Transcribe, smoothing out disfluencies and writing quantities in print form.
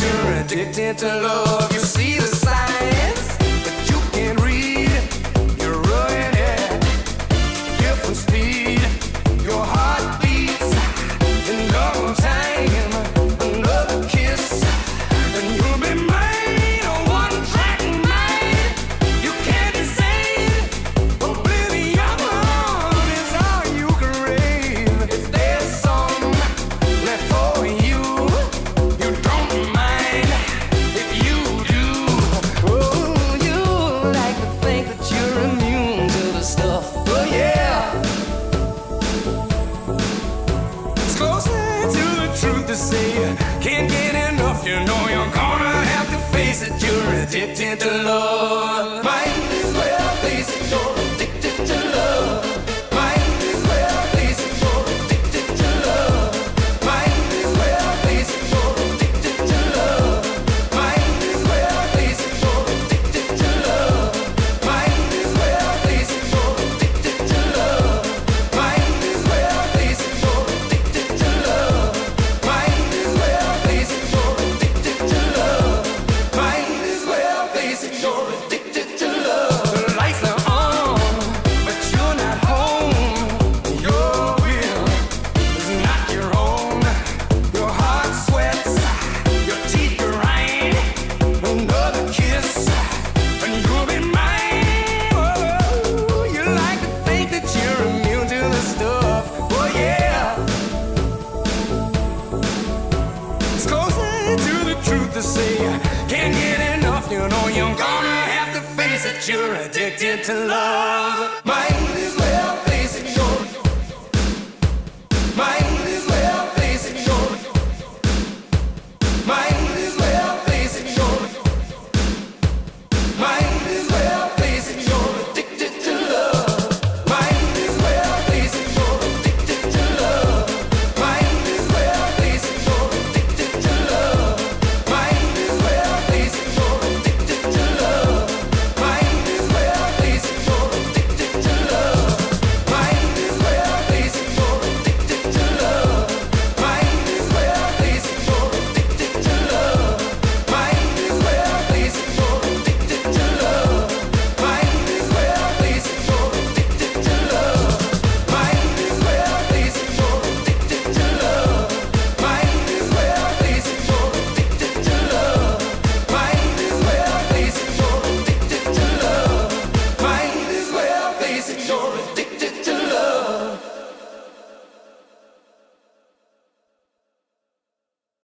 you're addicted to love. You see the signs, but you can't read. You're running at different speed. Your heart beats in no time. Another kiss, and you'll be mine. A one-track mind. You can't be saved. Oblivion is all you crave. If there's some left for you, you don't mind. If you do, oh, you like to think that you're immune to the stuff. Oh yeah, it's closer to the truth to say can't get enough. You know you're gonna have to face it. You're addicted to love. Might as well face it. You're addicted to love. Might as well face it. You're addicted to love. Might as well face it. You're addicted to love. Might as well face it. You're addicted to love. Might as well face it. You're addicted to love. Might as well face it. You're addicted to love. Might as well face it. You're addicted to love. Might as well face it. You're addicted to love. The lights are on, but you're not home. Your will is not your own. Your heart sweats, your teeth grind. Another kiss, and you'll be mine. Oh, you like to think that you're immune to the stuff. Oh yeah, it's closer to the truth to say can't get enough. You know you're gonna have to face it. You're addicted to love. Might as well